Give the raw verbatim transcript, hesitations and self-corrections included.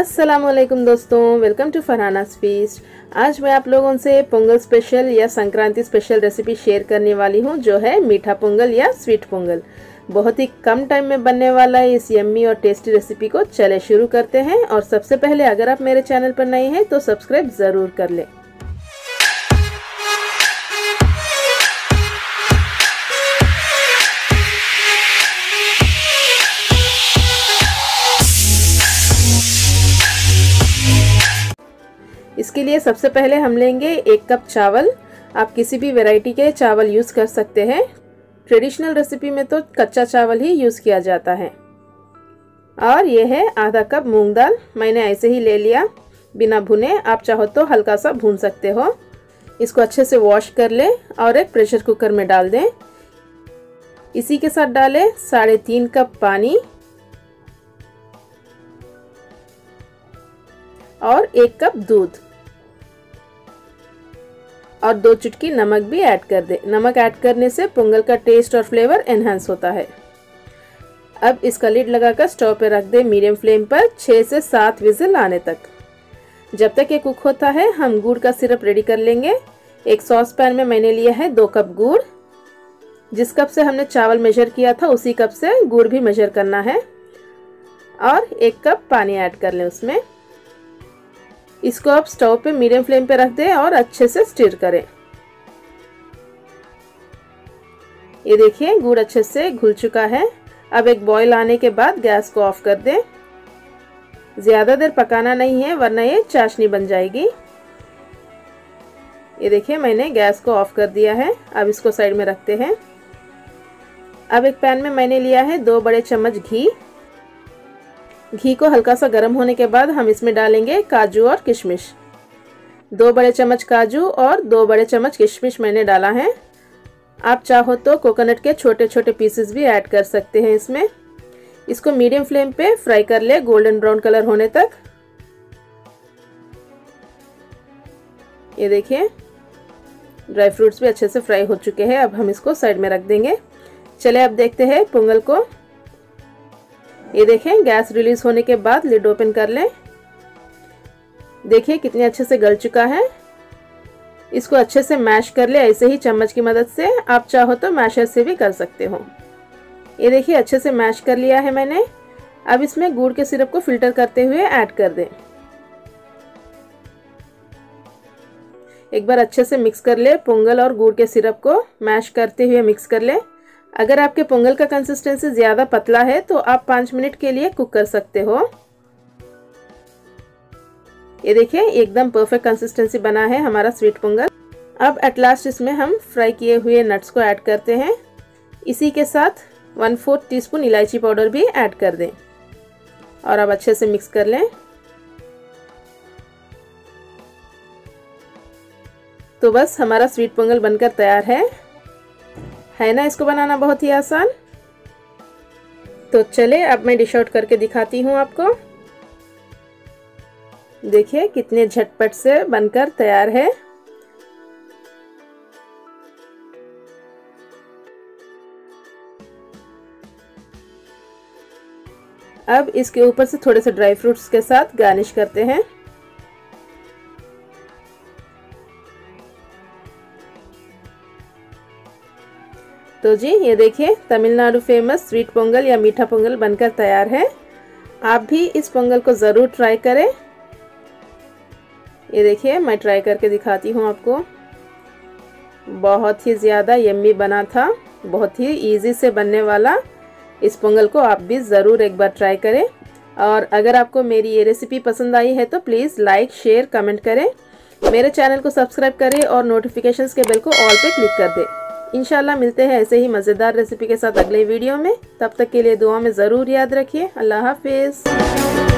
अस्सलामुअलैकुम दोस्तों, welcome to Farhana's feast. आज मैं आप लोगों से पोंगल स्पेशल या संक्रांति स्पेशल रेसिपी शेयर करने वाली हूं, जो है मीठा पोंगल या स्वीट पोंगल। बहुत ही कम टाइम में बनने वाला है इस यम्मी और टेस्टी रेसिपी को चले शुरू करते हैं। और सबसे पहले अगर आप मेरे चैनल पर नए हैं तो सब्सक्राइब ज़रूर कर लें। इसके लिए सबसे पहले हम लेंगे एक कप चावल। आप किसी भी वैरायटी के चावल यूज़ कर सकते हैं। ट्रेडिशनल रेसिपी में तो कच्चा चावल ही यूज़ किया जाता है। और ये है आधा कप मूंग दाल, मैंने ऐसे ही ले लिया बिना भुने। आप चाहो तो हल्का सा भून सकते हो। इसको अच्छे से वॉश कर लें और एक प्रेशर कुकर में डाल दें। इसी के साथ डालें साढ़े तीन कप पानी और एक कप दूध और दो चुटकी नमक भी ऐड कर दें। नमक ऐड करने से पोंगल का टेस्ट और फ्लेवर एनहांस होता है। अब इसका लिड लगाकर स्टोव पे रख दें मीडियम फ्लेम पर छः से सात विजिल आने तक। जब तक ये कुक होता है हम गुड़ का सिरप रेडी कर लेंगे। एक सॉस पैन में मैंने लिया है दो कप गुड़। जिस कप से हमने चावल मेजर किया था उसी कप से गुड़ भी मेजर करना है। और एक कप पानी ऐड कर लें उसमें। इसको आप स्टोव पे मीडियम फ्लेम पे रख दें और अच्छे से स्टिर करें। ये देखिए गुड़ अच्छे से घुल चुका है। अब एक बॉईल आने के बाद गैस को ऑफ कर दें। ज़्यादा देर पकाना नहीं है वरना ये चाशनी बन जाएगी। ये देखिए मैंने गैस को ऑफ कर दिया है। अब इसको साइड में रखते हैं। अब एक पैन में मैंने लिया है दो बड़े चम्मच घी। घी को हल्का सा गर्म होने के बाद हम इसमें डालेंगे काजू और किशमिश। दो बड़े चम्मच काजू और दो बड़े चम्मच किशमिश मैंने डाला है। आप चाहो तो कोकोनट के छोटे छोटे पीसेस भी ऐड कर सकते हैं इसमें। इसको मीडियम फ्लेम पे फ्राई कर ले गोल्डन ब्राउन कलर होने तक। ये देखिए ड्राई फ्रूट्स भी अच्छे से फ्राई हो चुके हैं। अब हम इसको साइड में रख देंगे। चले अब देखते हैं पोंगल को। ये देखें गैस रिलीज होने के बाद लिड ओपन कर लें। देखिए कितने अच्छे से गल चुका है। इसको अच्छे से मैश कर ले ऐसे ही चम्मच की मदद से। आप चाहो तो मैशर से भी कर सकते हो। ये देखिए अच्छे से मैश कर लिया है मैंने। अब इसमें गुड़ के सिरप को फिल्टर करते हुए ऐड कर दें। एक बार अच्छे से मिक्स कर ले। पोंगल और गुड़ के सिरप को मैश करते हुए मिक्स कर ले। अगर आपके पोंगल का कंसिस्टेंसी ज़्यादा पतला है तो आप पाँच मिनट के लिए कुक कर सकते हो। ये देखिए एकदम परफेक्ट कंसिस्टेंसी बना है हमारा स्वीट पोंगल। अब एट लास्ट इसमें हम फ्राई किए हुए नट्स को ऐड करते हैं। इसी के साथ वन फोर्थ टी स्पून इलायची पाउडर भी ऐड कर दें और अब अच्छे से मिक्स कर लें। तो बस हमारा स्वीट पोंगल बनकर तैयार है है ना। इसको बनाना बहुत ही आसान। तो चले अब मैं डिश आउट करके दिखाती हूँ आपको। देखिए कितने झटपट से बनकर तैयार है। अब इसके ऊपर से थोड़े से ड्राई फ्रूट्स के साथ गार्निश करते हैं। तो जी ये देखिए तमिलनाडु फेमस स्वीट पोंगल या मीठा पोंगल बनकर तैयार है। आप भी इस पोंगल को ज़रूर ट्राई करें। ये देखिए मैं ट्राई करके दिखाती हूँ आपको। बहुत ही ज़्यादा यम्मी बना था। बहुत ही इजी से बनने वाला इस पोंगल को आप भी ज़रूर एक बार ट्राई करें। और अगर आपको मेरी ये रेसिपी पसंद आई है तो प्लीज़ लाइक शेयर कमेंट करें। मेरे चैनल को सब्सक्राइब करें और नोटिफिकेशंस के बेल को ऑल पे क्लिक कर दें। इंशाल्लाह मिलते हैं ऐसे ही मज़ेदार रेसिपी के साथ अगले वीडियो में। तब तक के लिए दुआ में ज़रूर याद रखिए। अल्लाह हाफिज़।